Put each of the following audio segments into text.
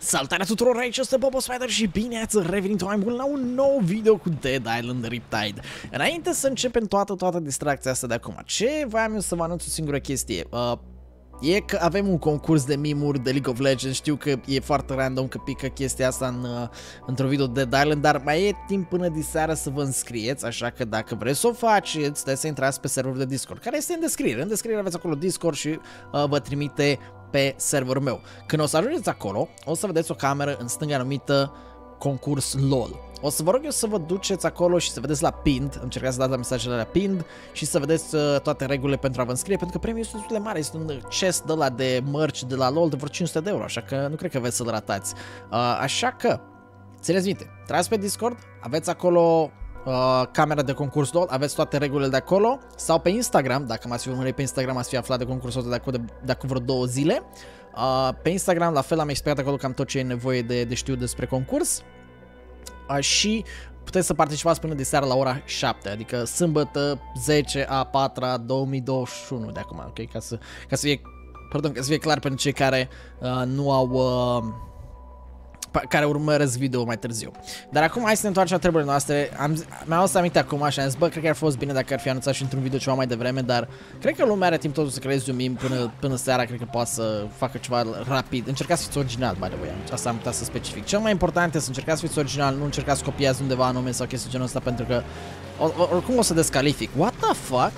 Salutare tuturor, aici este Bobo Spider și bine ați revenit mai mult la un nou video cu Dead Island Riptide. Înainte să începem toată distracția asta de acum, ce voiam eu să vă anunț o singură chestie. E că avem un concurs de mimuri de League of Legends, știu că e foarte random că pică chestia asta într-un video de Dead Island, dar mai e timp până diseară să vă înscrieți, așa că dacă vreți să o faceți, trebuie să intrați pe serverul de Discord, care este în descriere. În descriere aveți acolo Discord și vă trimite pe serverul meu. Când o să ajungeți acolo, o să vedeți o cameră în stânga numită concurs LOL. O să vă rog eu să vă duceți acolo și să vedeți la pinned, încercați să dați la mesajele la pinned și să vedeți toate regulile pentru a vă înscrie, pentru că premiul este destul de mare, este un chest de la de merch de la LOL de vreo 500 de euro, așa că nu cred că veți să-l ratați. Așa că, țineți minte, intrați pe Discord, aveți acolo camera de concurs LOL, aveți toate regulile de acolo, sau pe Instagram, dacă m-ați fi urmărit pe Instagram ați fi aflat de concursul ăsta de acum vreo 2 zile. Pe Instagram la fel am explicat acolo cam tot ce e nevoie de știut despre concurs. Și puteți să participați până de seara la ora 7, adică sâmbătă 10/4/2021 de acum, ok? Ca să fie clar pentru cei care nu au care urmăresc video mai târziu. Dar acum hai să ne întoarcem la treburile noastre. Mi-am adus aminte acum și am zis, bă, cred că ar fi fost bine dacă ar fi anunțat și într-un video ceva mai devreme, dar cred că lumea are timp totul să creeze un meme până seara, cred că poate să facă ceva rapid. Încercați să fiți original, by the way, asta am putea să specific. Cel mai important este să încercați să fiți original, nu încercați să copiați undeva anume sau chestii genul ăsta, pentru că oricum o să descalific. What the fuck?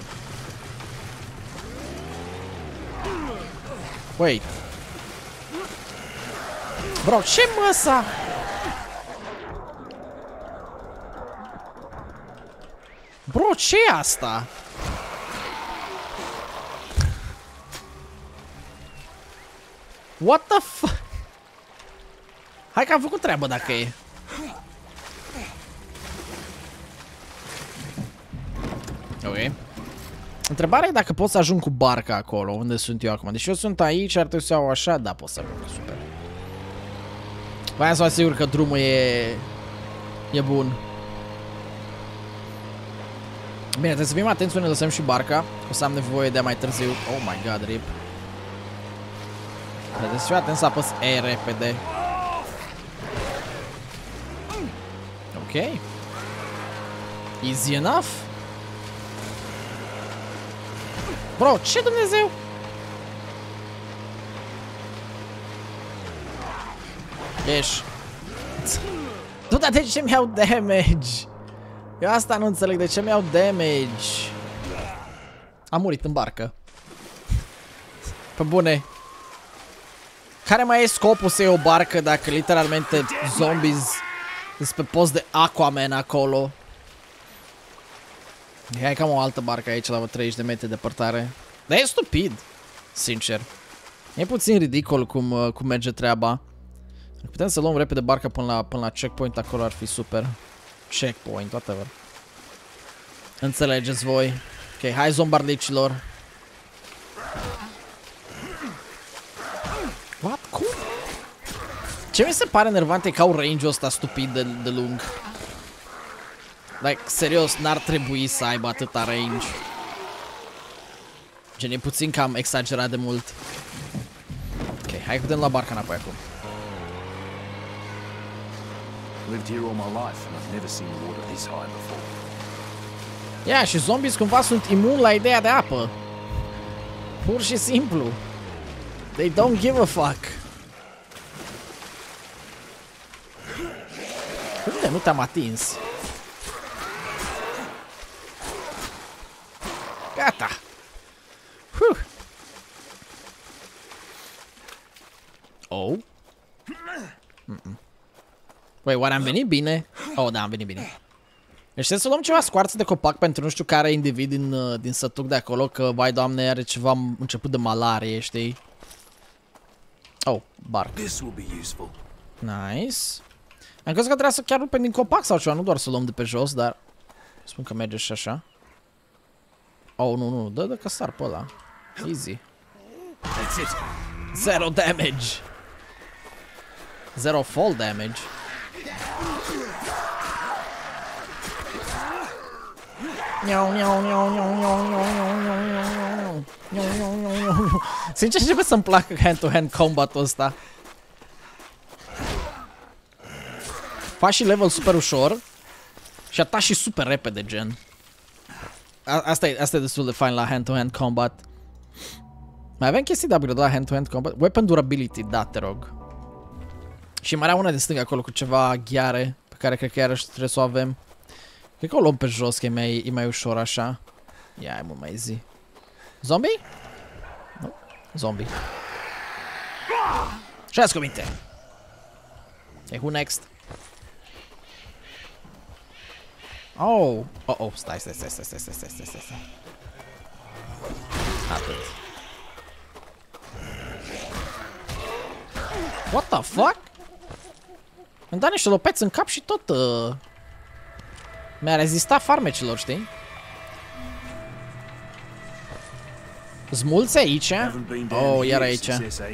Wait. Bro, ce măsa? Bro, ce e asta? What the fuck? Hai că am făcut treabă dacă e. Ok. Întrebarea e dacă pot să ajung cu barca acolo, unde sunt eu acum. Deci eu sunt aici, ar trebui să iau așa, da, pot să ajung, super. Voiam să vă asigur că drumul e bun. Bine, trebuie să fim atenți unde lăsăm și barca. O să am nevoie de mai târziu. Oh my god, rip. Trebuie să fiu atent să apăs E repede. Ok. Easy enough. Bro, ce Dumnezeu? Ești. Nu, dar de ce mi-au damage? Eu asta nu înțeleg, de ce mi-au damage? Am murit în barcă. Pe bune. Care mai e scopul să iei o barcă dacă literalmente zombies sunt pe post de Aquaman acolo? Hai că am o altă barcă aici la 30 de metri departare. Dar e stupid, sincer. E puțin ridicol cum merge treaba. Putem să luăm repede barca până la checkpoint, acolo ar fi super. Checkpoint, whatever. Înțelegeți voi. Ok, hai zombardicilor. What? Cum? Ce mi se pare enervant e că au range-ul ăsta stupid de lung. Like, serios, n-ar trebui să aibă atâta range. Gen, e puțin cam exagerat de mult. Ok, hai că putem lua barca înapoi acum. Lived here all my life and I've never seen water this high before. Ia, și zombies cumva sunt imuni la ideea de apă. Pur și simplu. They don't give a fuck. Unde nu te-am atins? Gata. Oh. Păi, oare am venit bine? Oh, da, am venit bine. Deci trebuie să luăm ceva scoarță de copac pentru nu știu care individ din sătuc de acolo, că, vai doamne, are ceva început de malarie, știi? Oh, bar. Nice. Am crezut că trebuia să chiar rupem din copac sau ceva, nu doar să luăm de pe jos, dar spun că merge și așa. Oh, nu, dă că sar pe ăla. Easy. Zero damage. Zero fall damage. Sincer, începe să-mi placă hand-to-hand combat-ul ăsta. Faci și level super ușor și ataci și super repede, gen. Asta e destul de fain la hand-to-hand combat. Mai avem chestii de upgrade la hand-to-hand combat? Weapon durability, da, te rog. Și mai era una de stânga acolo cu ceva ghiare, pe care cred că iarăși trebuie să o avem. Cred că o luăm pe jos, că e mai ușor așa. Ia, e mult mai easy. Zombie? Nu? Zombie. Și cu minte. Okay, who next? Oh, stai. Atât. What the fuck? Îmi da niște lopeți în cap și tot mi-a rezistat farmecilor, știi? Smulți aici? Oh, iar aici.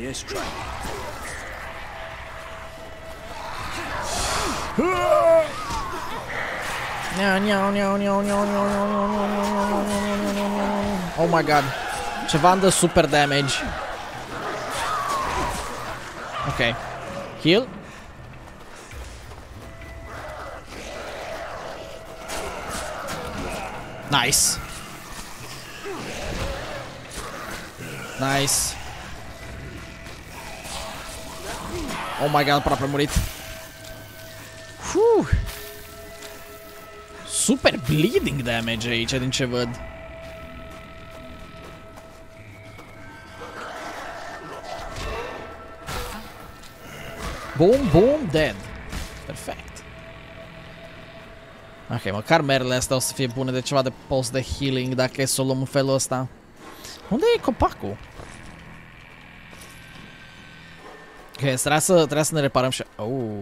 Oh my god. Ceva îmi dă super damage. Ok. Heal. Nice. Nice. Oh my god, aproape murit. Super bleeding damage aici, din ce văd. Boom, boom, dead. Perfect. Ok, măcar merele astea o să fie bune de ceva de post de healing dacă e să o luăm în felul ăsta. Unde e copacul? Ok, trebuie să ne reparăm și...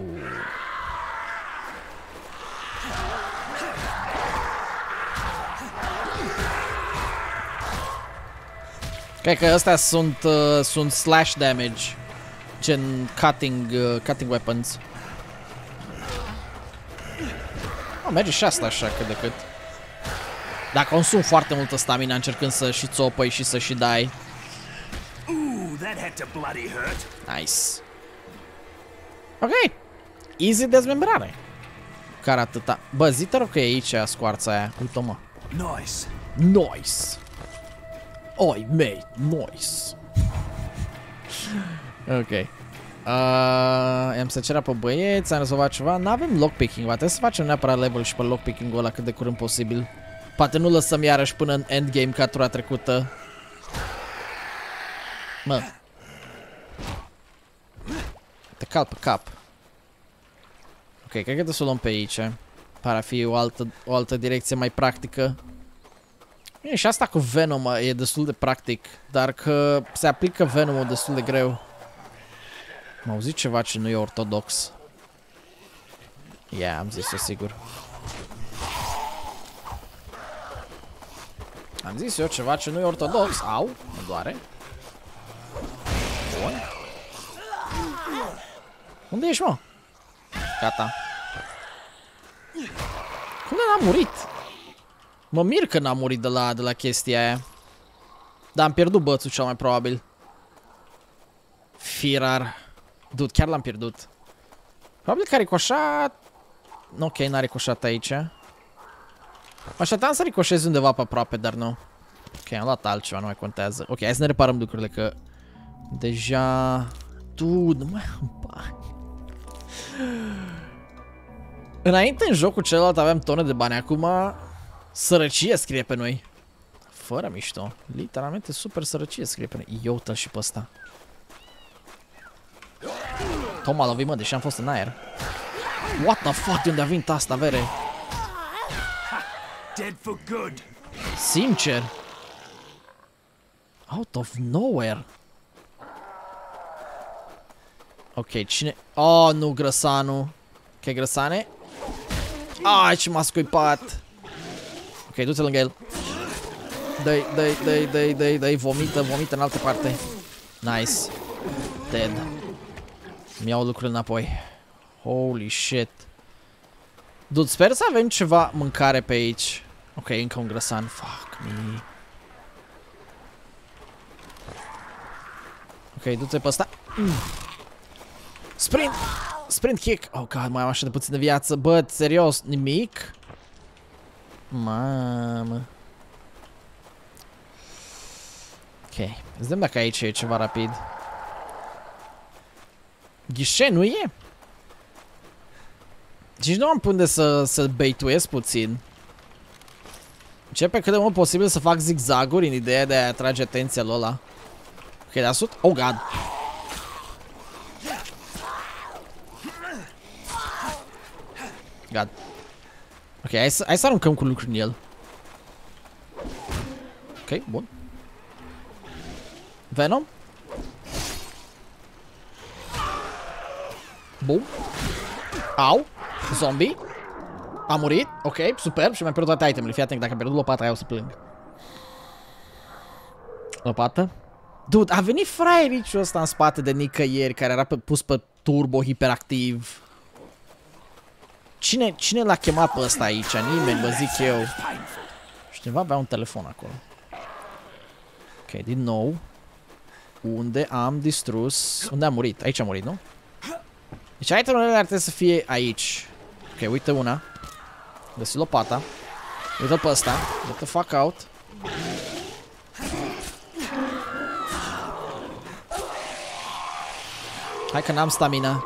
Cred că astea sunt slash damage. Gen cutting weapons. Merge și asta așa cât de cât. Dar consum foarte multă stamina încercând să și țopăi și să și dai. Nice. Ok. Easy dezmembrare. Care atâta. Bă, zi te rog că e aici scoarța aia. Uite-o, mă. Nice. Oi, mate, nice. Ok. Am să cerea pe băieți, am rezolvat ceva. N-avem lockpicking, va trebui să facem neapărat level și pe lockpicking-ul ăla cât de curând posibil. Poate nu lăsăm iarăși până în endgame ca tura trecută. Mă. Te cal pe cap. Ok, cred că trebuie să o luăm pe aici. Pare a fi o altă direcție mai practică. E, și asta cu Venom e destul de practic, dar că se aplică Venomul destul de greu. M-au auzit ceva ce nu e ortodox. Am zis-o sigur. Am zis eu ceva ce nu e ortodox. Au, mă doare. Bun. Unde ești, mă? Gata. Cum n-am murit? Mă mir că n-am murit de la chestia aia. Dar am pierdut bățul cel mai probabil. Firar. Dude, chiar l-am pierdut. Probabil că a ricoșat. Ok, n-a ricoșat aici. Așteptam să ricoșez undeva pe aproape, dar nu. Ok, am luat altceva, nu mai contează. Ok, hai să ne reparăm lucrurile, că deja... Dude, nu mai am bani. Înainte, în jocul celălalt aveam tone de bani. Acum, sărăcie scrie pe noi. Fără mișto. Literalmente super sărăcie scrie pe noi. Eu uite-l și pe ăsta. Tom m-a lovit, mă, deși am fost în aer. What the fuck, de unde a venit asta, vere? Sincer. Out of nowhere. Ok, cine... Oh, nu, grăsanu. Ok, grăsane. Ai, ce m-a scuipat. Ok, du-te lângă el. Dă-i, vomită în altă parte. Nice. Dead. Mi-au lucrurile înapoi. Holy shit. Dude, sper să avem ceva mâncare pe aici. Ok, încă un grăsan. Fuck me. Ok, du-te pe ăsta. Sprint! Sprint kick. Oh, God, mai am așa de puțină viață. Bă, serios, nimic? Mamă. Ok, vedem dacă aici e ceva rapid. Ghișe, nu e? Deci nu am punde să baituiesc puțin. Începe cât de mult posibil să fac zigzaguri în ideea de a atrage atenția lui ăla. Ok, de asut? Oh, God. God. Ok, hai să aruncăm cu lucruri în el. Ok, bun. Venom. Bum. Au. Zombie. A murit. Ok, superb. Și mi-am pierdut toate itemele. Fii atent, dacă am pierdut lopata aia o să plâng. Lopată. Dude, a venit fraiericiul ăsta în spate de nicăieri, care era pus pe turbo hiperactiv. Cine l-a chemat pe ăsta aici? Nimeni, vă zic eu. Și cineva avea un telefon acolo. Ok, din nou. Unde am distrus... Unde a murit? Aici a murit, nu? Deci itemele ar trebui să fie aici. Ok, uite una. Găsi lopata. Uite pe ăsta. Get the fuck out. Hai că n-am stamina.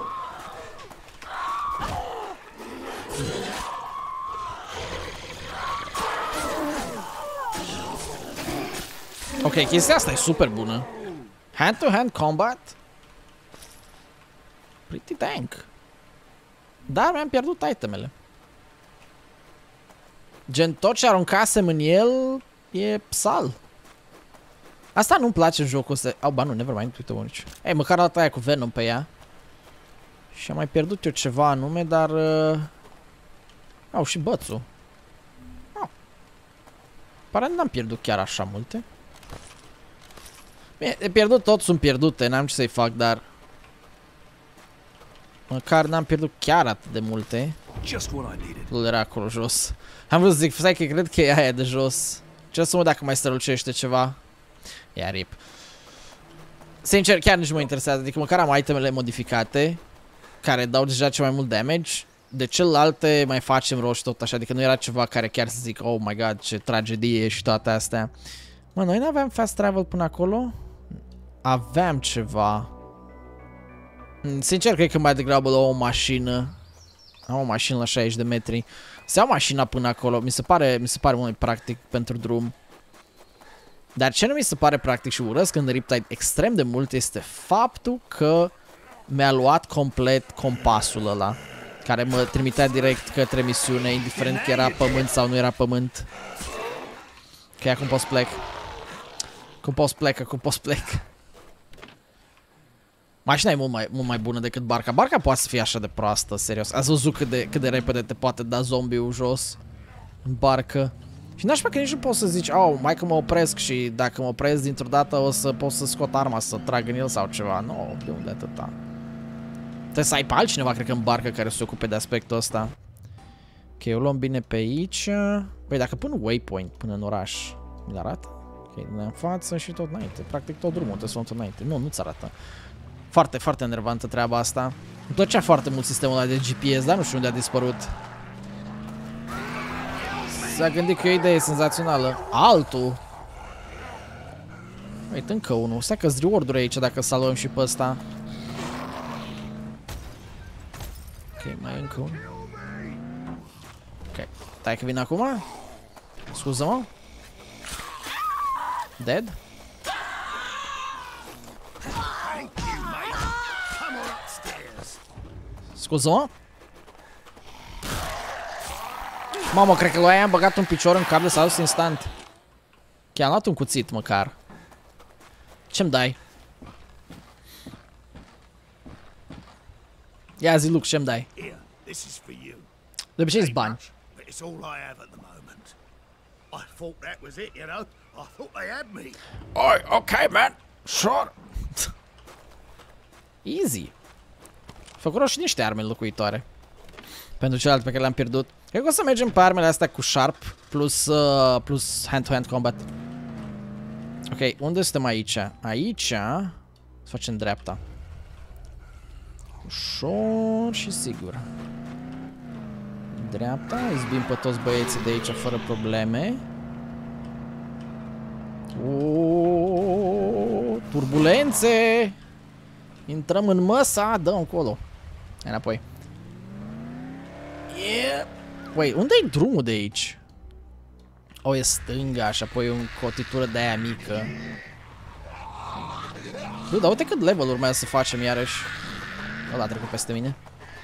Ok, chestia asta e super bună. Hand-to-hand combat? Pretty tank. Dar mi-am pierdut itemele. Gen, tot ce aruncasem în el e psal. Asta nu-mi place în jocul ăsta. Oh, ba nu, nevermind, uite aici. Ei, măcar data aia cu Venom pe ea. Și am mai pierdut eu ceva anume, dar... Au, și bățul. Au. Pare n-am pierdut chiar așa multe. Bine, de pierdut tot sunt pierdute, n-am ce să-i fac, dar... Măcar n-am pierdut chiar atât de multe. Nu era acolo jos. Am vrut să zic, stai că cred că e aia de jos. Ce să mă dacă mai strălucește ceva. Ia rip. Sincer, chiar nici nu mă interesează. Adică măcar am itemele modificate, care dau deja cel mai mult damage. De celelalte mai facem roșii tot așa. Adică nu era ceva care chiar să zic, oh my god, ce tragedie și toate astea. Mă, noi n-aveam fast travel până acolo? Aveam ceva. Sincer, cred că mai degrabă la o mașină. Am o mașină la 60 de metri. Să iau mașina până acolo. Mi se pare mult mai practic pentru drum. Dar ce nu mi se pare practic și urăsc în Riptide extrem de mult este faptul că mi-a luat complet compasul ăla, care mă trimitea direct către misiune, indiferent că era pământ sau nu era pământ. Ok, acum pot să plec. Acum pot să plec. Mașina e mult mai bună decât barca. Barca poate să fie așa de proastă, serios. Ați văzut cât de repede te poate da zombiul jos în barcă. Și n-aș că nici nu poți să zici, oh, mai că mă opresc și dacă mă opresc dintr-o dată o să pot să scot arma, să trag în el sau ceva. Nu, de unde atâta? Trebuie să ai pe altcineva, cred că în barcă, care se ocupe de aspectul ăsta. Ok, o luăm bine pe aici. Păi dacă pun waypoint până în oraș, mi-l arată? Ok, în față și tot înainte. Practic tot drumul trebuie să luăm tot înainte. Nu, nu-ți arată. Foarte, foarte enervantă treaba asta. Îmi plăcea foarte mult sistemul ăla de GPS, dar nu știu unde a dispărut. S-a gândit că e o idee senzațională. Altul! Uite, încă unul. Stai că-s reward-uri aici dacă salvăm și pe ăsta. Ok, mai e încă unul. Ok, stai că vin acum. Scuză-mă. Dead? Scuză-mă. Mamă, cred că lui aia am băgat un picior în cap de salus instant. Chiar am luat un cuțit măcar. Ce-mi dai? Ia zi, Luke, ce-mi dai? De obicei-s bani. Oi, ok, man. Sure. Easy. Făcut și niște arme înlocuitoare pentru celelalte pe care le-am pierdut. Cred că o să mergem pe armele astea cu Sharp plus hand-to-hand combat. Ok, unde suntem aici? Aici să facem dreapta. Ușor și sigur. Dreapta, izbim pe toți băieții de aici fără probleme. Turbulențe! Intrăm în măsa, dă încolo. Înapoi. Yeah. Wait, unde-i drumul de aici? O, e stânga și apoi o cotitură de aia mică. Dar uite cât level urmează să facem iarăși. Ăla a trecut peste mine.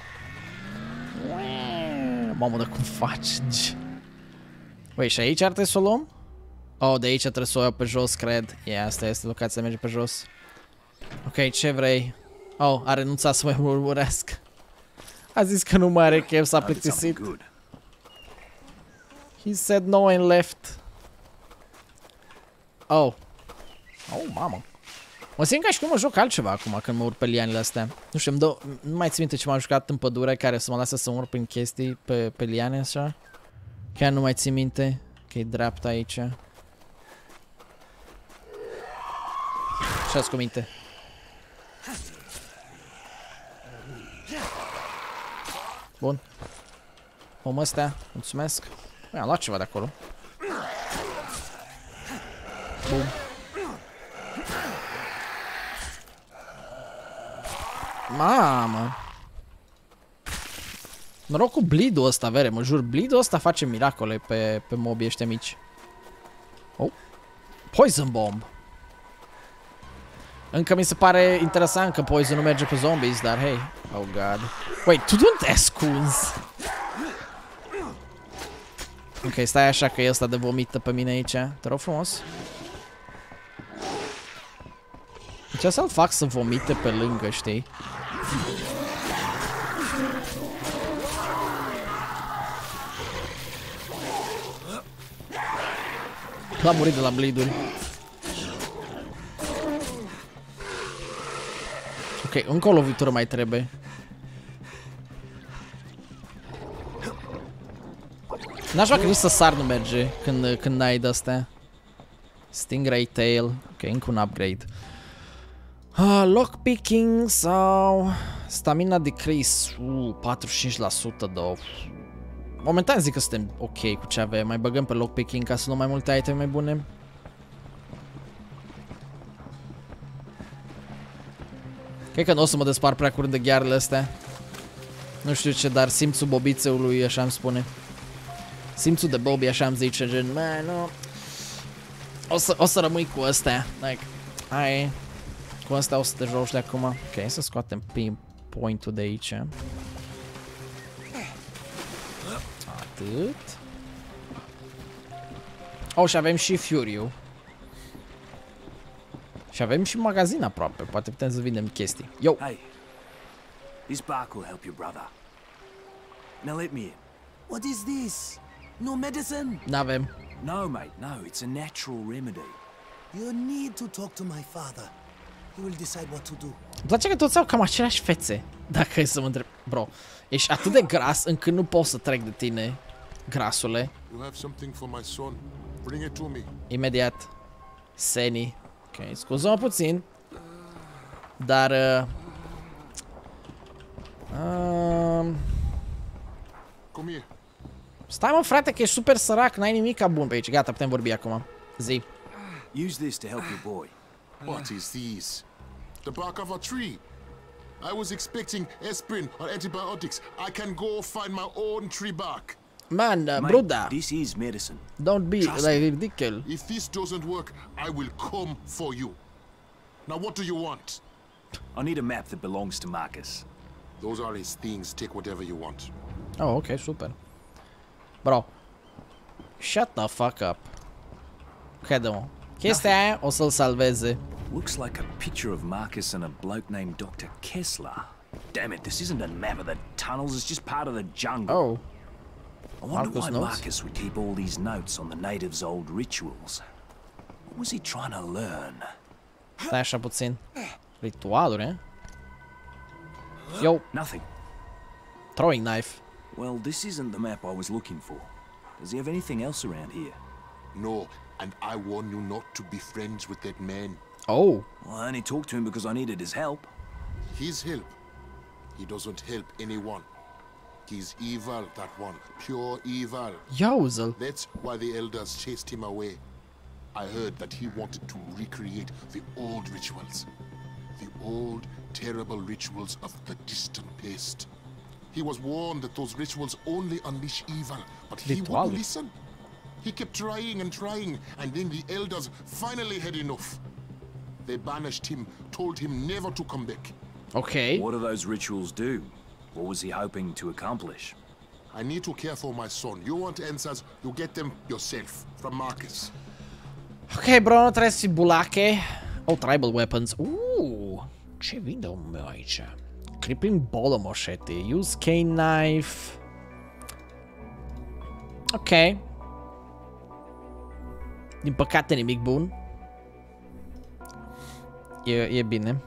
Mamă, dar cum faci? Wait, și aici ar trebui să o luăm? Oh, de aici trebuie să o iau pe jos, cred. Asta este locația, merge pe jos. Ok, ce vrei? Oh, a renunțat să mă urmărească. A zis că nu mai are chef, s-a plictisit. He said no and left. Oh. Oh, mamă. Mă simt ca și cum mă joc altceva acum când mă urc pe lianele astea. Nu știu, nu mai țin minte ce m-am jucat în pădure care să mă lasă să urc prin chestii pe liane așa. Chiar nu mai țin minte că e dreapta aici. Așa-ți cu minte. Bun. Om ăstea, mulțumesc. Am luat ceva de acolo. Bun. Mamă. Noroc cu bleed-ul ăsta, vere, mă jur, bleed-ul ăsta face miracole pe mobii ăștia mici. Oh. Poison bomb. Încă mi se pare interesant că poison nu merge pe zombies, dar hey. Oh god. Wait, tu nu te ascunzi. Ok, stai așa că e ăsta de vomită pe mine aici. Te rog frumos. Ce să-l fac să vomite pe lângă, știi? L-a murit de la bleed-uri. Ok, încă o lovitură mai trebuie. N-aș vrea că nici să sar nu merge când n-ai de-astea. Stingray Tail. Ok, încă un upgrade. Lockpicking sau stamina decrease. 45% două. Momentan zic că suntem ok cu ce avem. Mai băgăm pe lockpicking ca să luăm mai multe iteme mai bune. Cred că nu o să mă despar prea curând de ghearele astea. Nu știu ce, dar simțul bobițeului așa îmi spune. Simțul de Bobby așa îmi zice, gen, man, nu. O să rămâi cu astea. Like, hai. Cu astea o să te joci de acum. Ok, să scoatem pinpoint-ul de aici. Atât. Oh, și avem și Fury-ul. Și avem și magazin aproape. Poate putem să vindem chestii. Yo! Hey, this bark will help your brother. Now let me in. What is this? No medicine? N-avem. No, mate, no. It's a natural remedy. You need to talk to my father. He will decide what to do. Îmi place că toți au cam aceleași fețe. Dacă e să mă întreb. Bro, ești atât de gras încât nu pot să trec de tine. Grasule. You have something for my son. Bring it to me. Imediat. Seni. Ok, scuză-mă puțin. Dar... Come here. Stai mă frate că ești super sărac, n-ai nimic bun pe aici. Gata, putem vorbi acum. Zi. Use this to help your boy. What is this? The bark of a tree. I was expecting aspirin or antibiotics. I can go find my own tree bark. Man, Mate, Bruda, this is medicine. don't be Trust like me. ridiculous. If this doesn't work, I will come for you. Now what do you want? I need a map that belongs to Marcus. Those are his things. Take whatever you want. Oh, ok, super. Bro. Shut the fuck up. Crede-mă. Chestia aia o să-l salveze. Looks like a picture of Marcus and a bloke named Dr. Kessler. Damn it, this isn't a map of the tunnels, it's just part of the jungle. Oh. I wonder Marcus why notes? Marcus would keep all these notes on the natives' old rituals. What was he trying to learn? Stai așa puțin. Ritualuri, eh? Yo, Nothing. throwing knife. Well, this isn't the map I was looking for. Does he have anything else around here? No, and I warn you not to be friends with that man. Oh. Well, I only talked to him because I needed his help. His help. He doesn't help anyone. He's evil, that one. Pure evil. Iauzi-l. That's why the elders chased him away. I heard that he wanted to recreate the old rituals. The old, terrible rituals of the distant past. He was warned that those rituals only unleash evil, but he wouldn't listen. He kept trying and trying, and then the elders finally had enough. They banished him, told him never to come back. Ok. What do those rituals do? What was he hoping to accomplish? I need to care for my son. You want answers, you get them yourself, from Marcus. Ok, bro, nu trebuie să fii bulache. Oh, tribal weapons. Ce vinde meu aici? Crippling bolo moșete. Use cane knife. Ok. Din păcate nimic bun. E bine.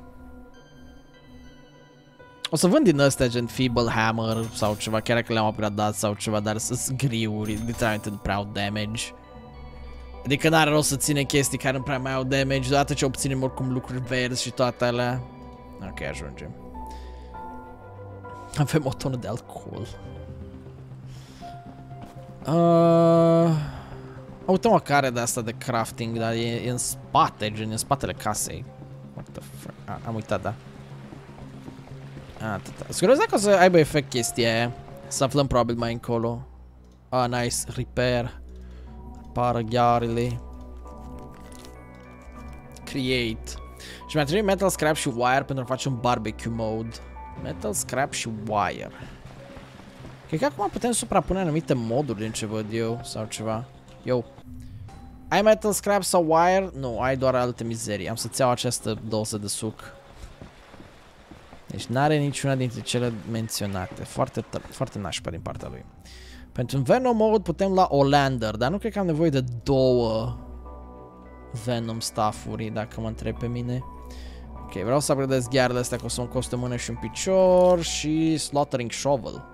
O să vând din astea gen Feeble Hammer sau ceva, chiar dacă le-am upgradat sau ceva, dar sunt griuri, literalmente nu prea au damage. Adică n-are rost să ține chestii care nu prea mai au damage, deodată ce obținem oricum lucruri verzi și toate alea. Ok, ajungem. Avem o tonă de alcool. Uite-mă care de asta de crafting, dar e în spate, gen în spatele casei. What the fuck? Am uitat, da. Scuze dacă o să aibă efect chestia aia. Să aflăm probabil mai încolo. Nice. Repair. Apară ghearele. Create. Și mi-a trebuit metal scrap și wire pentru a face un barbecue mode. Metal scrap și wire. Cred că acum putem suprapune anumite moduri din ce văd eu sau ceva. Yo. Ai metal scrap sau wire? Nu, ai doar alte mizerii. Am să-ți iau această doză de suc. Deci n-are niciuna dintre cele menționate. Foarte nașpa din partea lui. Pentru un Venom mode putem la Olander, dar nu cred că am nevoie de 2 Venom staff-uri, dacă mă întreb pe mine. Ok, vreau să upgradez ghearele astea, că o să-mi coste o mână și un picior și Slaughtering Shovel.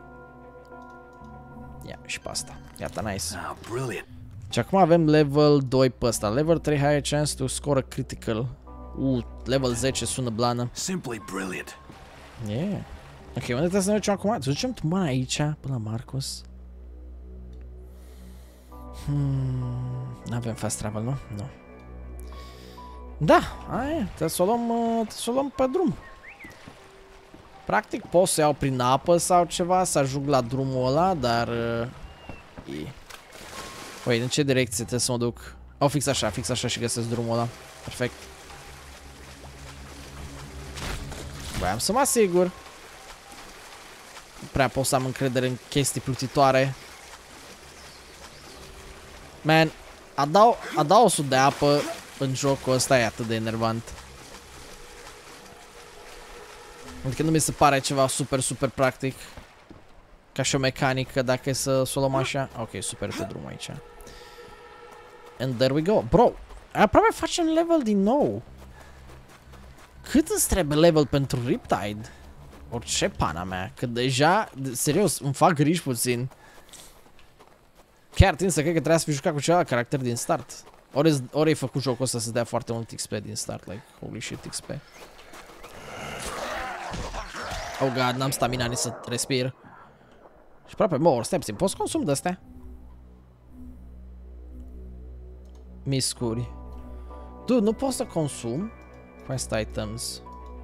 Ia, și pe asta. Iată, nice. Și acum avem level 2 pe ăsta. Level 3 higher chance to score a critical. Level 10 sună blană. Simply brilliant. Yeah. Ok, unde trebuie să ne ducem acum? Să ducem până aici, până la Marcus. N-avem fast travel, nu? Nu. Da, aia, trebuie să o luăm pe drum. Practic pot să iau prin apă sau ceva, să ajung la drumul ăla, dar... Păi, în ce direcție trebuie să mă duc? Fix așa și găsesc drumul ăla. Perfect. Voiam să mă asigur. Nu prea pot să am încredere în chestii plutitoare. Man, adaosul de apă în jocul ăsta e atât de enervant. Adică nu mi se pare ceva super practic. Ca și o mecanică, dacă e să o luăm așa. Ok, super pe drum aici. And there we go. Bro, aproape facem level din nou. Cât îți trebuie level pentru Riptide? Orice pana mea, că deja, serios, îmi fac griji puțin. Chiar tind să cred că trebuia să fi jucat cu celălalt caracter din start. Ori ai făcut jocul ăsta să dea foarte mult XP din start, like, holy shit XP. Oh god, n-am stamina nici să respir. Și aproape mor, stai puțin, poți consum de astea? Miscuri. Dude, nu pot să consum? Quest items.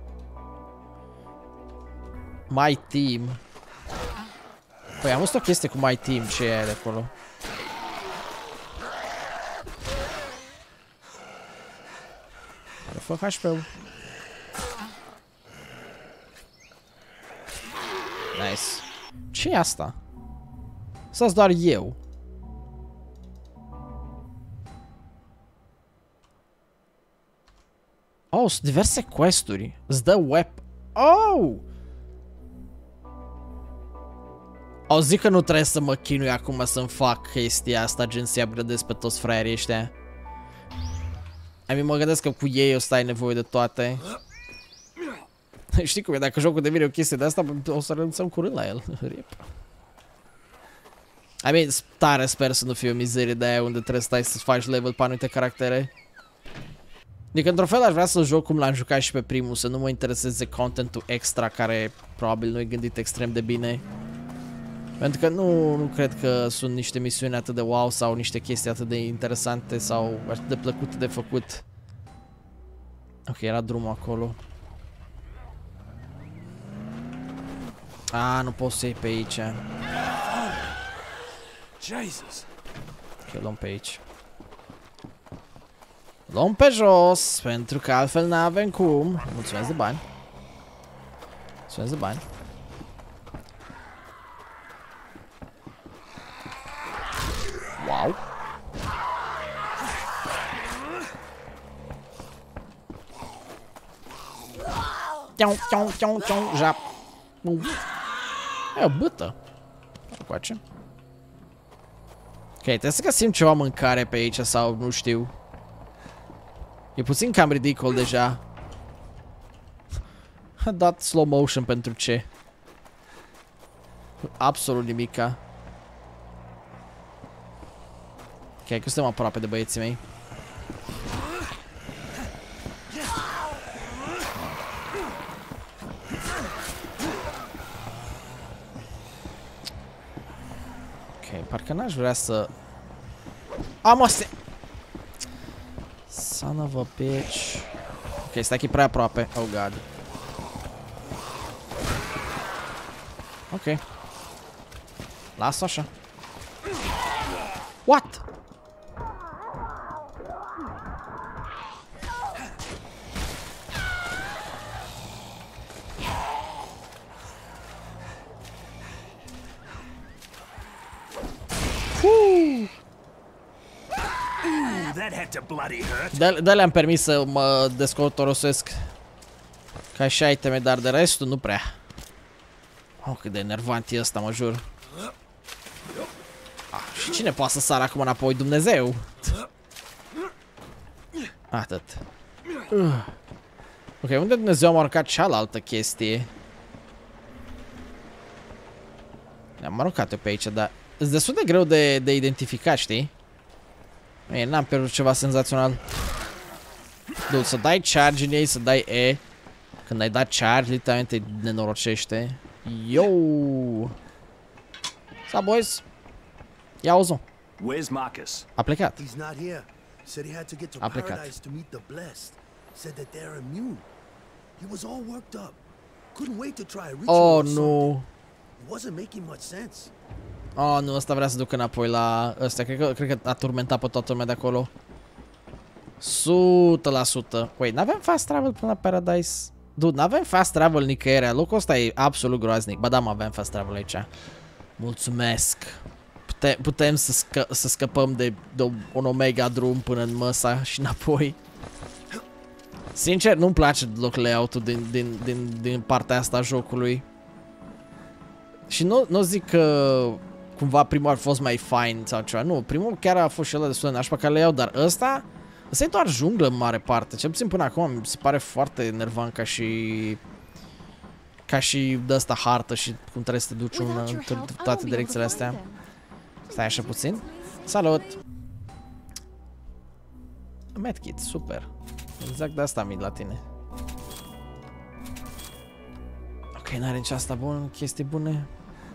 My team. Păi am văzut o chestie cu My team, ce e aia de acolo? Fă HP-ul. Nice. Ce e asta? Sau doar eu? Oh, sunt diverse quest-uri. Îți dă Oh! O, zic că nu trebuie să mă chinui acum să-mi fac chestia asta, gen să-i upgradez pe toți fraierii ăștia. Mă gândesc că cu ei o să ai nevoie de toate. Știi cum e, dacă jocul devine o chestie de asta, o să renunțăm curând la el. Tare sper să nu fie o mizerie de aia unde trebuie să stai să faci level pe anumite caractere. Adică, într-un fel, aș vrea să joc cum l-am jucat și pe primul, să nu mă intereseze contentul extra, care probabil nu e gândit extrem de bine. Pentru că nu cred că sunt niște misiuni atât de wow sau niște chestii atât de interesante sau atât de plăcute de făcut. Ok, era drumul acolo. Nu pot să iei pe aici. Jesus. Ok, luăm pe aici. Luăm pe jos, pentru că altfel n-avem cum. Mulțumesc de bani. Mulțumesc de bani. Wow. Jap. E o bâtă. Coace. Ok, trebuie să găsim ceva mâncare pe aici sau nu știu. E puțin cam ridicol deja. A dat slow motion pentru ce? Absolut nimica. Ok, că suntem aproape de băieții mei. Ok, parcă n-aș vrea să... Son of a bitch. Ok, stai că e prea aproape. Oh god. Ok. Las-o așa. What? De-alea am permis să mă descontorosesc ca și iteme, dar de restul nu prea. Oh, cât de enervant e ăsta, mă jur. Și cine poate să sară acum înapoi? Dumnezeu! Atât. Ok, unde Dumnezeu am aruncat cealaltă chestie? Ne-am aruncat-o pe aici, dar e destul de greu de identificat, știi? N-am pierdut ceva senzațional. Dude, să dai charge în ei, să dai E. Când ai dat charge, literalmente nenorocește. Yo! Sa, boys? Ia uzo. Where's Marcus? A plecat. He's not here. Said he had to get to paradise to meet the blessed. Said that they're immune. He was all worked up. Couldn't wait to try a ritual. Oh, nu. It wasn't making much sense. Oh, nu, ăsta vrea să ducă înapoi la ăsta. Cred că a turmentat pe toată lumea de acolo. 100%. Wait, n-avem fast travel până la Paradise? Dude, n-avem fast travel nicăieri. Locul ăsta e absolut groaznic. Ba da, mă, avem fast travel aici. Mulțumesc. Putem să scăpăm de un omega drum până în Măsa și înapoi. Sincer, nu-mi place deloc layout-ul din partea asta a jocului. Și nu zic că cumva primul ar fost mai fine sau ceva. Nu, primul chiar a fost și ăla destul de nașpa ca layout, dar ăsta e doar junglă în mare parte. Cel puțin până acum mi se pare foarte enervant ca și de asta hartă și cum trebuie să te duci în toate direcțiile astea. Stai așa puțin. Salut! Medkit, super. Exact de asta am la tine. Ok, n-are nici asta bun, chestii bune.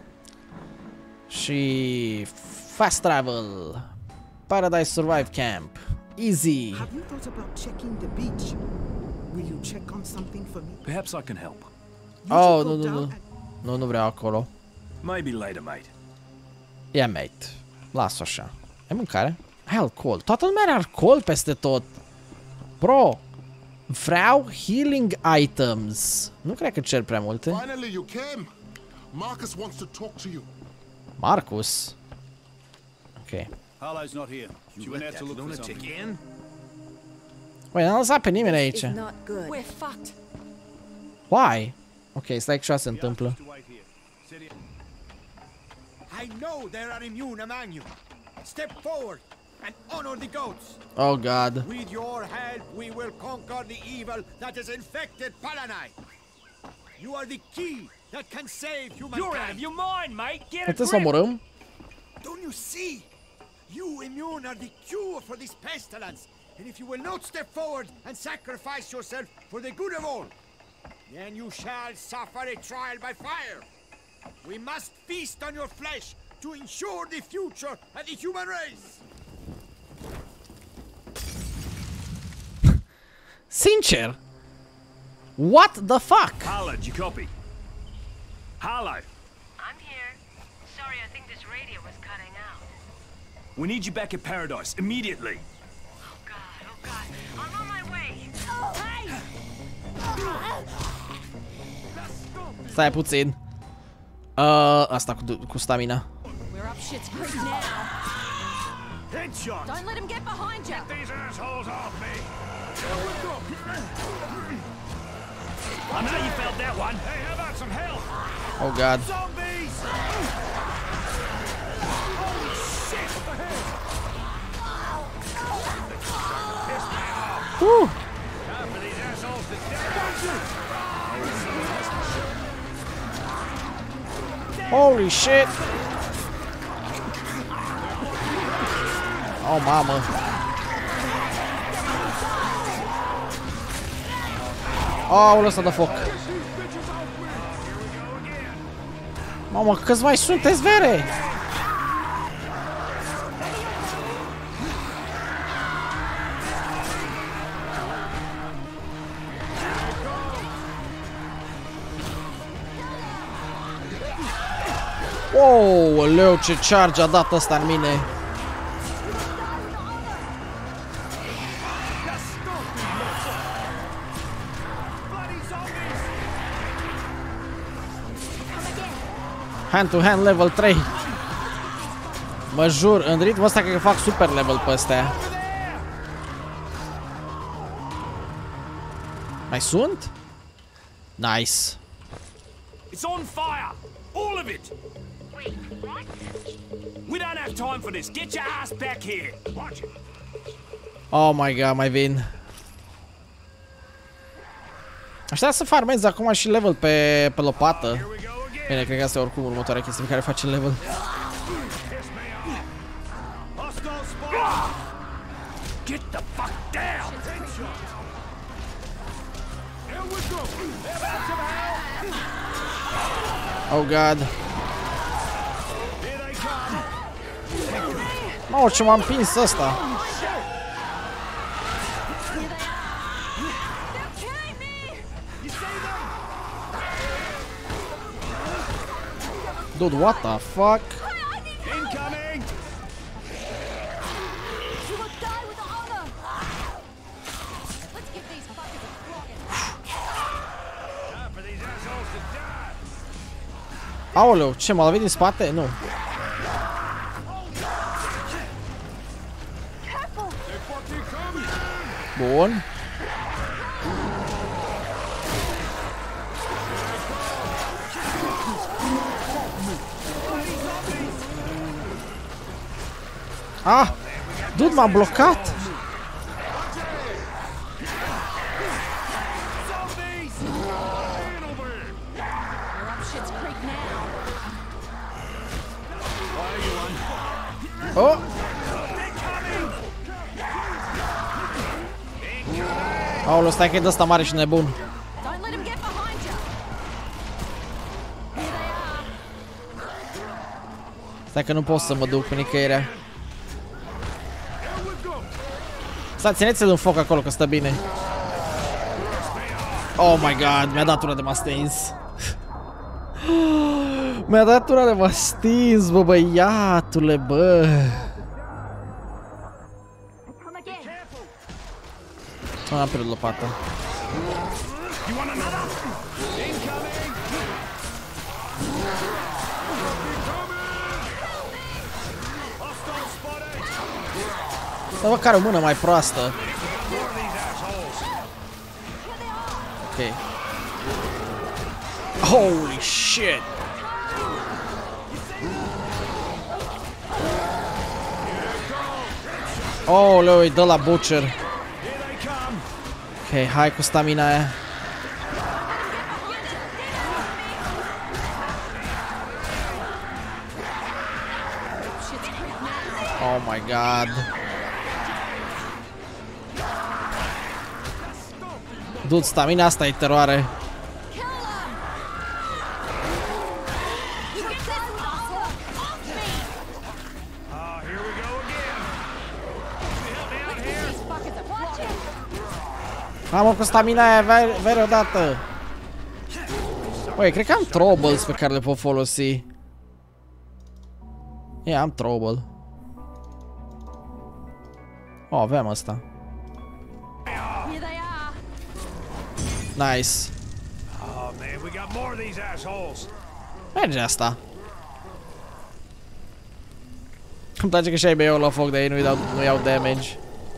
Și fast travel. Paradise Survive Camp. Easy. Have you thought about checking the beach? Will you check on something for me? Perhaps I can help. Oh, nu vreau acolo. Maybe later, mate. Yeah, mate. Las-o așa. Ai mâncare? Ai alcool. Toată lumea are alcool peste tot. Bro. Vreau healing items. Nu cred că cer prea multe. Finally you came. Marcus wants to talk to you. Marcus. Ok. Harlow's not here. She went out to look for something. Băi, n-am lăsat pe nimeni aici. We're fucked. Why? Ok, stai că așa se întâmplă. I know there are immune among you. Step forward and honor the goats. Oh God. With your help, we will conquer the evil that has infected Palanai. You are the key that can save humankind. You're out of your mind, mate. Get a Puteți să grip. omorâm? Don't you see? You immune are the cure for this pestilence. And if you will not step forward and sacrifice yourself for the good of all, then you shall suffer a trial by fire. We must feast on your flesh to ensure the future of the human race. Sincer. What the fuck? Harlow, do you copy? Harlow. I'm here. Sorry, I think this radio was cutting out. We need you back at Paradise immediately. Oh God. I'm on my way. Hey! Stai puțin. Asta cu stamina. We're up shit's creek now. Headshot. Don't let him get behind you. Get these assholes off me. I know you felt that one. Hey, how about some help? Oh god. Zombies! Holy shit! What the hell? Woo. Time for these assholes to die. Holy shit. Oh mamă. Aoleu, ăsta de foc. Mamă, câți mai sunteți, vere? Wow, leu, ce charge a dat ăsta în mine. Hand to hand level 3. Mă jur, în ritmul ăsta cred că fac super level pe astea. Mai sunt? Nice. It's on fire! All of it! Wait, what? We don't have time for this. Get your ass back here. Watch it. Oh my god, mai vin. Aștept să farmez acum și level pe lopată. Bine, cred că asta e oricum următoarea chestie pe care face level. Get the fuck down! Oh god. Mamă, ce m-a împins ăsta. Dude, what the fuck? Incoming! You will die with honor. Let's give these fuckers a flogging. Time for these assholes to die! Aoleu, ce, m-a lovit din spate? Nu. Bun. Ah! Dude, m-a blocat! Oh! Aoleu, stai că e de-asta mare și nebun. Don't let him get behind you. Stai că nu pot să mă duc pe nicăirea. Stai, țineți-l în foc acolo că stă bine. Oh my god, mi-a dat una de m-a stins. Mi-a dat una de m-a stins, bă, băiatule, bă. Am pierdut lopata. Să văd care o mână mai proastă. Ok. Holy shit! Oh, leu, îi dă la Butcher. Ok, hai cu stamina aia. Oh my god. Du-ți stamina, asta e teroare. Mamă, cu stamina aia vere odată. Băi, cred că am troubles pe care le pot folosi. Ia, am trouble. Oh, aveam asta. Nice. Merge asta. Îmi place că și ai bei la foc, de ei nu iau damage.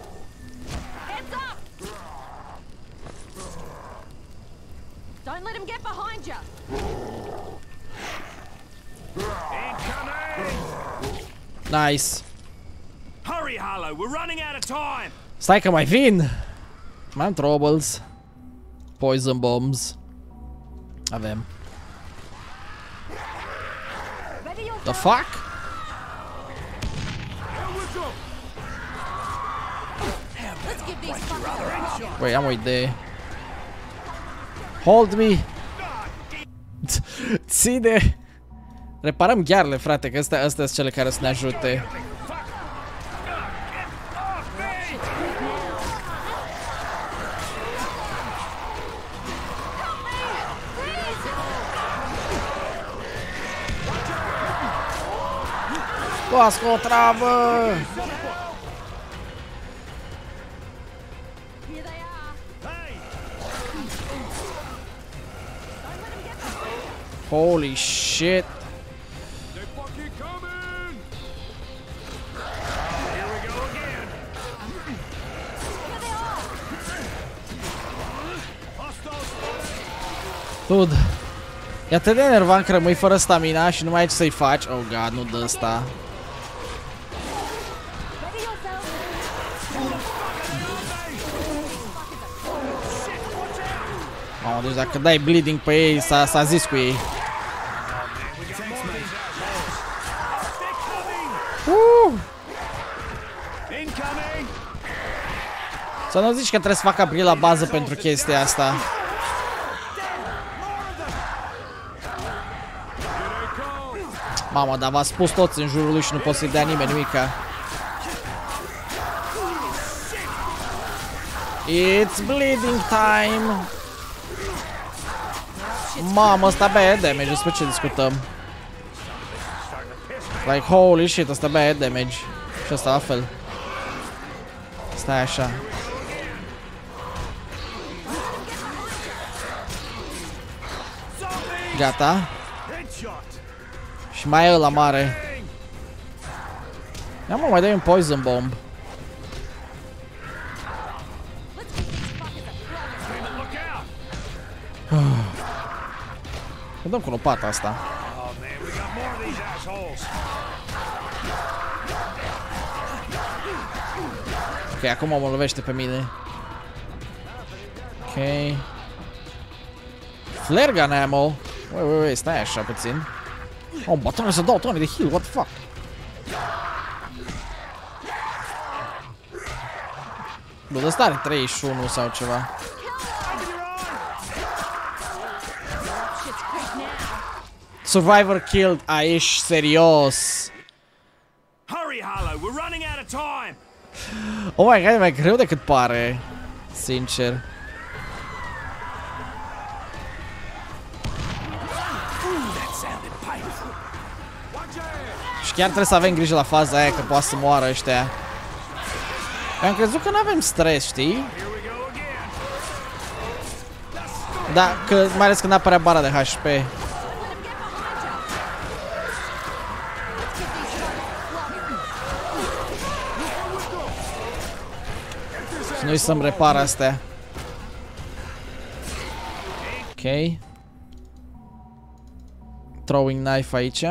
Don't let him get behind you. Nice. Hurry, Harlow, we're running out of time. Stai că mai vin. Mai am troubles. Poison bombs. Avem. The fuck? Băi, am o idee. Hold me. Ține. Reparăm ghearele, frate, că astea sunt cele care să ne ajute. Luați cu o travă! Holy shit! Dude, e atât de enervant că rămâi fără stamina și nu mai ai ce să-i faci. Oh god, nu dă asta. Mamă, deci dacă dai bleeding pe ei, s-a zis cu ei. Să nu zici că trebuie să fac upgrade la bază pentru chestia asta. Mamă, dar v-a spus toți în jurul lui și nu pot să-i dea nimeni nimica. It's bleeding time. Mamă, ăsta bea damage, despre ce discutăm? Like, holy shit, ăsta bea damage. Și ăsta la fel. Stai așa. Gata. Și mai e ăla mare. Ia mă, mai dai un poison bomb. Îi dăm cu lopata asta. Ok, acum mă lovește pe mine. Ok. Flare gun ammo. Wait, stai așa puțin. Oh, bă, trebuie să dau tone de heal, what the fuck? Bă, de ăsta are 31 sau ceva. Survivor killed, ești serios. Hurry, Harlow, we're running out of time. Oh my god, e mai greu decât pare. Sincer. Și chiar trebuie să avem grijă la faza aia că poate să moară ăștia. Eu am crezut că nu avem stres, știi? Da, că, mai ales când apărea bara de HP. Și noi să-mi repar astea. Ok. Throwing knife aici.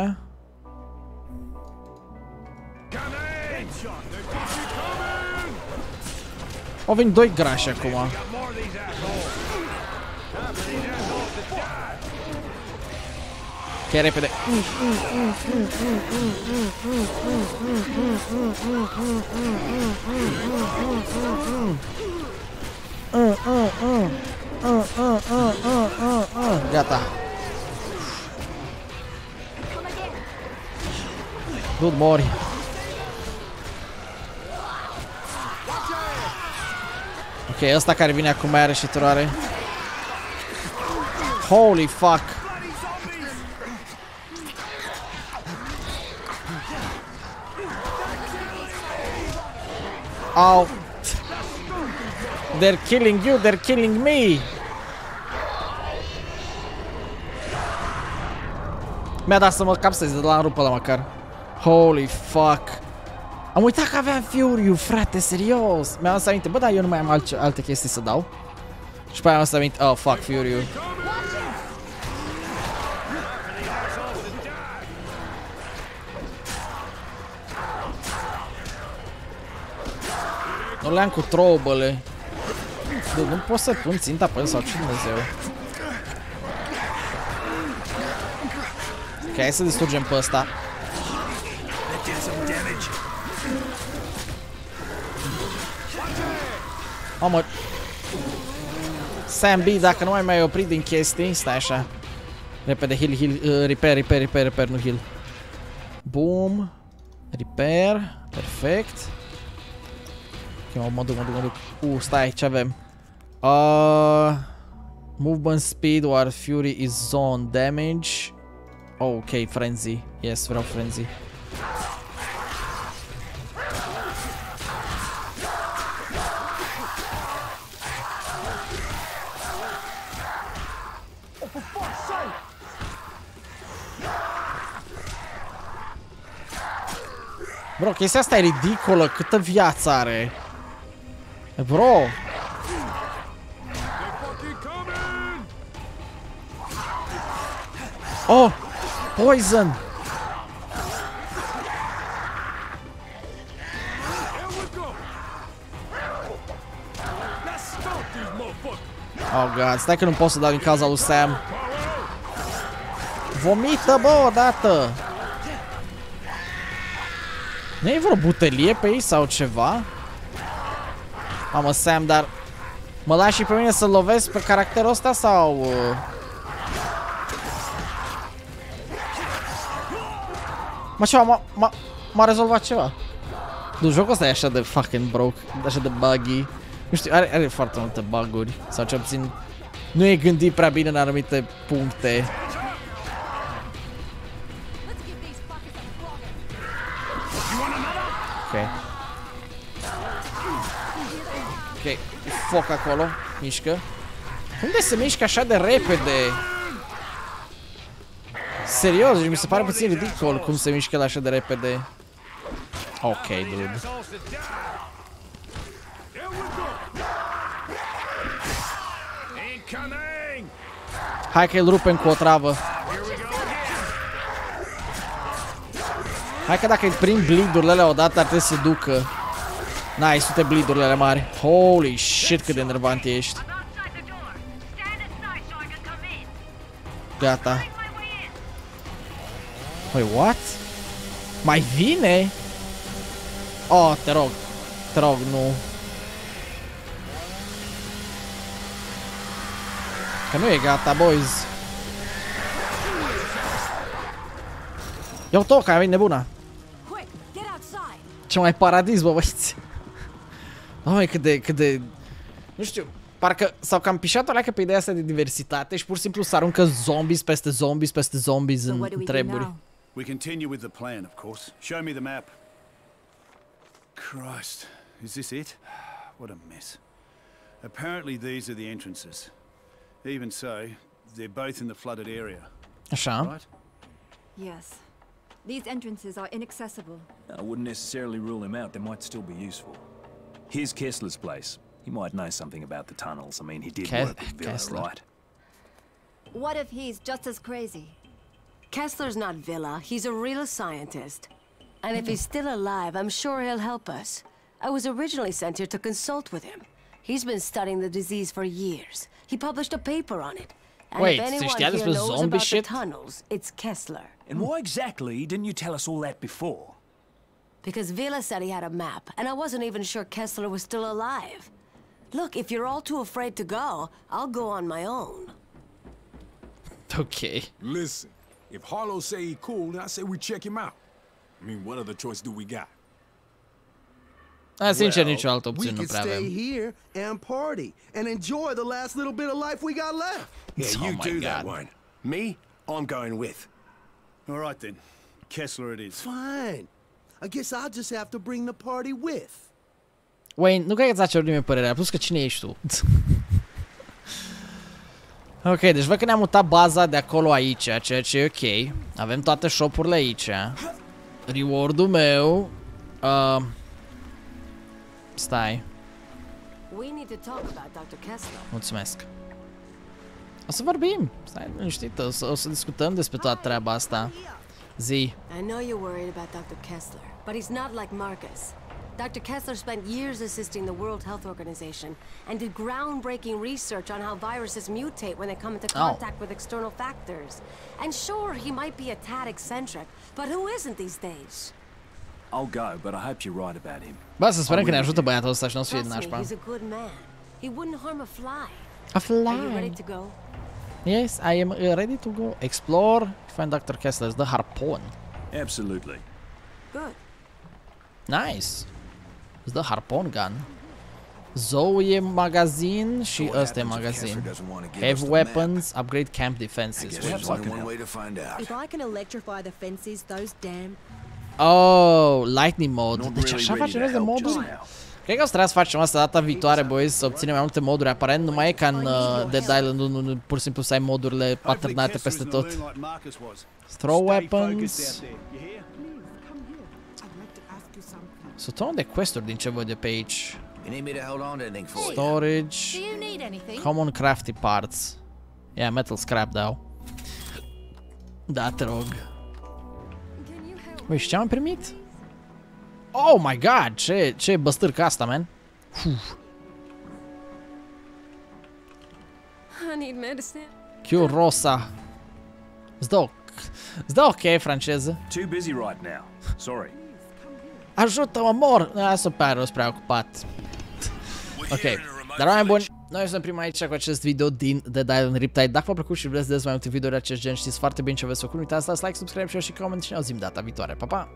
Au venit doi grași acum. Ok, repede. Gata. Du-te, mori. Ok, ăsta care vine acum mai are și teroare. Holy fuck. Au. They're killing you, they're killing me. Mi-a dat să mă capsez de la înrupă la măcar. Holy fuck. Am uitat că aveam Fury-ul, frate, serios. Mi-am adus aminte, bă, dar eu nu mai am alte chestii să dau. Și pe aia am adus aminte, oh, fuck, Fury-ul. Nu le-am cu trobele. Nu pot să pun ținta pe el sau ce Dumnezeu. Ok, hai să distrugem pe ăsta. Mamă. Sam B, dacă nu mai oprit din chestii, stai așa. Repede, heal, heal, repair, nu heal. Boom. Repair, perfect. Ok, mă duc. Stai, ce avem? Movement speed while Fury is zone damage. Oh, ok, frenzy. Yes, vreau frenzy. Bro, chestia asta e ridicolă, câtă viață are. Bro. Oh, poison. Oh god, stai că nu pot să dau din cauza lui Sam. Vomită, bă, odată. Nu e vreo butelie pe ei sau ceva? Mamă, Sam, dar mă lași și pe mine să lovesc pe caracterul ăsta sau... Mă, ceva, m-a rezolvat ceva. Nu, jocul ăsta e așa de fucking broke, așa de buggy. Nu știu, are foarte multe bug-uri. Sau ce puțin nu e gândit prea bine în anumite puncte. Ok. Ok, e foc acolo, mișcă. Unde se mișcă așa de repede? Serios, mi se pare puțin ridicol cum se mișcă el așa de repede. Ok, dude. Hai că îl rupem cu o travă. Hai că dacă îi prind bleed-urile alea odată ar trebui să se ducă. Nice, sute bleed-urile alea mari. Holy shit, cât de enervant ești. Gata. Păi, what? Mai vine? Oh, te rog, nu. Că nu e gata, boys. Ia-o-o, că ai venit nebuna. Ce mai paradis, bă, băieți. Doamne, cât de... Nu știu, parcă s-au cam pișat o leacă pe ideea asta de diversitate și pur și simplu s-aruncă zombies peste zombies în treburi. We continue with the plan, of course. Show me the map. Christ, is this it? What a mess. Apparently these are the entrances. Even so, they're both in the flooded area. Așa. Right? Yes. These entrances are inaccessible. I wouldn't necessarily rule him out. They might still be useful. Here's Kessler's place. He might know something about the tunnels. I mean, he did work with Villa, right? What if he's just as crazy? Kessler's not Villa. He's a real scientist. And if he's still alive, I'm sure he'll help us. I was originally sent here to consult with him. He's been studying the disease for years. He published a paper on it. And wait, if anyone here knows about the tunnels, it's Kessler. And why exactly didn't you tell us all that before? Because Villa said he had a map, and I wasn't even sure Kessler was still alive. Look, if you're all too afraid to go, I'll go on my own. Ok. Listen, if Harlow say he cool, then I say we check him out. I mean, what other choice do we got? Sincer, nicio altă opțiune nu we prea can avem. stay here and party and enjoy the last little bit of life we got left. Yeah, Oh you my do that God. one. Me, I'm going with. All right then. Kessler it is. Fine. I guess I'll just have to bring the party with. Wayne, nu cred că ți-a cerut nimeni părerea, plus că cine ești tu? Ok, deci văd că ne-am mutat baza de acolo aici, ceea ce e ok. Avem toate shop-urile aici. Reward-ul meu... Stai. We need to talk about Dr. Kessler. Mulțumesc. O să vorbim. Stai liniștit, o să discutăm despre toată treaba asta. Zi. I know you're worried about Dr. Kessler, but he's not like Marcus. Dr. Kessler spent years assisting the World Health Organization and did groundbreaking research on how viruses mutate when they come into contact with external factors. And sure, he might be a tad eccentric, but who isn't these days? I'll go, but I hope you're right about him. Bă, să sperăm că ne ajută băiatul ăsta și nu o să fie din Trust me, nașpa. he's a good man. He wouldn't harm a fly. A fly. Are you ready to go? Yes, I am ready to go. Explore. Find Dr. Kessler's the harpoon. Absolutely. Good. Nice. It's the harpoon gun. Zoe e magazin și ăsta e magazin. Heavy weapons, upgrade camp defenses. There's only one way to find out. If I can electrify the fences, those damn... Oh, lightning mode. Deci așa facem rost de moduri? Cred că o să trebuie să facem asta data viitoare, boys, să obținem mai multe moduri. Aparent nu mai e ca în Dead Island 1, pur și simplu să ai modurile paternate peste tot. Throw weapons. Sunt tot de quest-uri din ce văd de pe aici. Storage. Common crafty parts. Yeah, metal scrap dau. Da, te rog. Ui, și ce am primit? Oh my god, ce băstârcă asta, man. I need medicine. Q Rosa. Îți dă ok, franceză. Too busy right now. Sorry. Ajută-mă, mor! Super, eu sunt prea ocupat. Ok, dar oameni buni, noi suntem prima aici cu acest video din Dead Island Riptide. Dacă v-a plăcut și vreți să vedeți mai multe videouri de acest gen, știți foarte bine ce aveți făcut. Nu uitați să dați like, subscribe, share și comment și ne auzim data viitoare. Pa, pa!